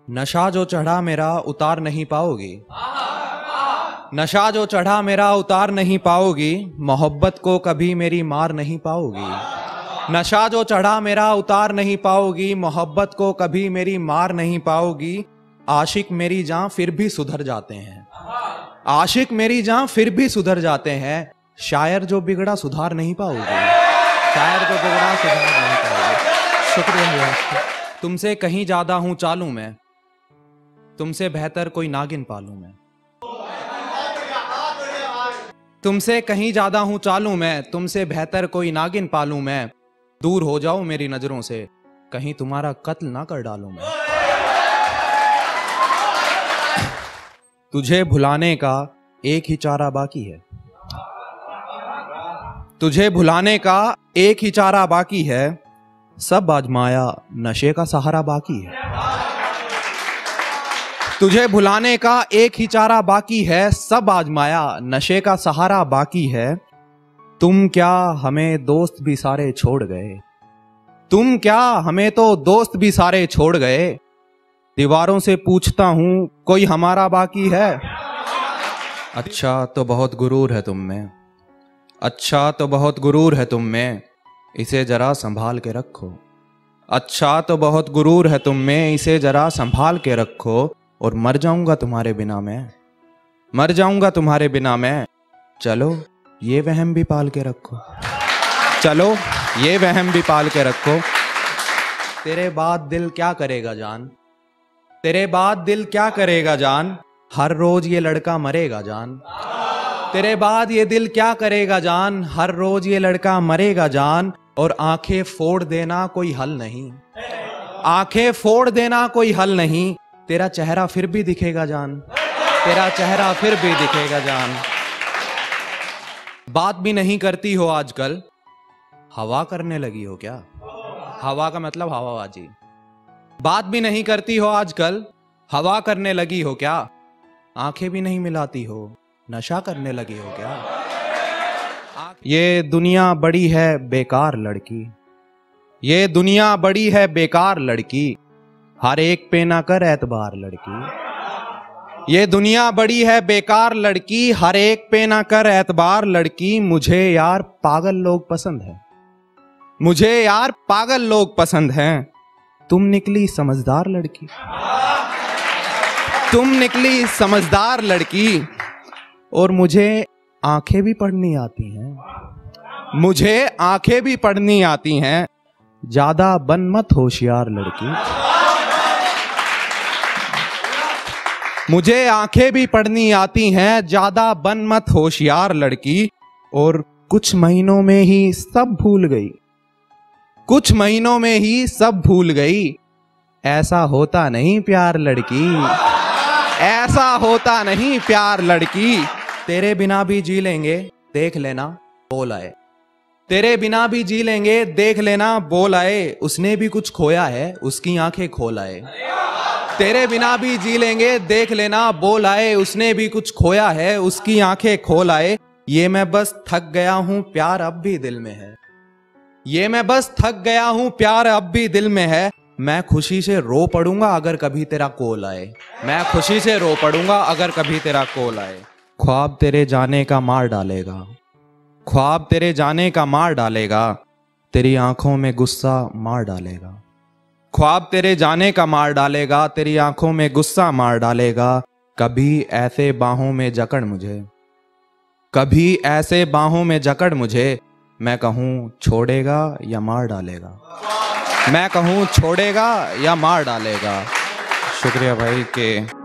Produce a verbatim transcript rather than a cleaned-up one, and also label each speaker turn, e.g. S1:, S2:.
S1: नशा जो चढ़ा मेरा उतार नहीं पाओगी, नशा जो चढ़ा मेरा उतार नहीं पाओगी, मोहब्बत को कभी मेरी मार नहीं पाओगी। नशा जो चढ़ा मेरा उतार नहीं पाओगी, मोहब्बत को कभी मेरी मार नहीं पाओगी। आशिक मेरी जान फिर भी सुधर जाते हैं, आशिक मेरी जान फिर भी सुधर जाते हैं। शायर जो बिगड़ा सुधार नहीं पाओगी, शायर जो बिगड़ा सुधार नहीं पाओगी। शुक्रिया। तुमसे कहीं ज्यादा हूं चालू मैं, तुमसे बेहतर कोई नागिन पालू मैं। तुमसे कहीं ज्यादा हूं चालू मैं, तुमसे बेहतर कोई नागिन पालू मैं। दूर हो जाओ मेरी नजरों से, कहीं तुम्हारा कत्ल ना कर डालूं मैं। तुझे भुलाने का एक ही चारा बाकी है, तुझे भुलाने का एक ही चारा बाकी है। सब आजमाया नशे का सहारा बाकी है। तुझे भुलाने का एक ही चारा बाकी है, सब आजमाया नशे का सहारा बाकी है। तुम क्या हमें दोस्त भी सारे छोड़ गए, तुम क्या हमें तो दोस्त भी सारे छोड़ गए। दीवारों से पूछता हूं कोई हमारा बाकी है। अच्छा तो बहुत गुरूर है तुम में, अच्छा तो बहुत गुरूर है तुम में, इसे जरा संभाल के रखो। अच्छा तो बहुत गुरूर है तुम में, इसे जरा संभाल के रखो। और मर जाऊंगा तुम्हारे बिना मैं, मर जाऊंगा तुम्हारे बिना मैं। चलो ये वहम भी पाल के रखो, चलो ये वहम भी पाल के रखो। तेरे बाद दिल क्या करेगा जान, तेरे बाद दिल क्या करेगा जान, हर रोज ये लड़का मरेगा जान। तेरे बाद ये दिल क्या करेगा जान, हर रोज ये लड़का मरेगा जान। और आंखें फोड़ देना कोई हल नहीं, आंखें फोड़ देना कोई हल नहीं। तेरा चेहरा फिर भी दिखेगा जान, तेरा चेहरा फिर भी दिखेगा जान। बात भी नहीं करती हो आजकल, हवा करने लगी हो क्या। हवा का मतलब हवाबाजी। बात भी नहीं करती हो आजकल, हवा करने लगी हो क्या। आंखें भी नहीं मिलाती हो, नशा करने लगी हो क्या। ये दुनिया बड़ी है बेकार लड़की, ये दुनिया बड़ी है बेकार लड़की, हर एक पे ना कर एतबार लड़की। ये दुनिया बड़ी है बेकार लड़की, हर एक पे ना कर एतबार लड़की। मुझे यार पागल लोग पसंद है, मुझे यार पागल लोग पसंद हैं। तुम निकली समझदार लड़की, तुम निकली समझदार लड़की। और मुझे आंखें भी पढ़नी आती हैं, मुझे आंखें भी पढ़नी आती हैं। ज्यादा बन मत होशियार लड़की, मुझे आंखें भी पढ़नी आती हैं। ज्यादा बन मत होशियार लड़की। और कुछ महीनों में ही सब भूल गई, कुछ महीनों में ही सब भूल गई। ऐसा होता नहीं प्यार लड़की, ऐसा होता नहीं प्यार लड़की। तेरे बिना भी जी लेंगे देख लेना बोल आए, तेरे बिना भी जी लेंगे देख लेना बोल आए। उसने भी कुछ खोया है उसकी आंखें खोल आए। तेरे बिना भी जी लेंगे देख लेना बोल आए, उसने भी कुछ खोया है उसकी आंखें खोल आए। ये मैं बस थक गया हूं प्यार अब भी दिल में है, ये मैं बस थक गया हूं प्यार अब भी दिल में है। मैं खुशी से रो पड़ूंगा अगर कभी तेरा कॉल आए, मैं खुशी से रो पड़ूंगा अगर कभी तेरा कॉल आए। ख्वाब तेरे जाने का मार डालेगा, ख्वाब तेरे जाने का मार डालेगा, तेरी आंखों में गुस्सा मार डालेगा। ख्वाब तेरे जाने का मार डालेगा, तेरी आंखों में गुस्सा मार डालेगा। कभी ऐसे बाहों में जकड़ मुझे, कभी ऐसे बाहों में जकड़ मुझे। मैं कहूँ छोड़ेगा या मार डालेगा, मैं कहूँ छोड़ेगा या मार डालेगा। शुक्रिया भाई के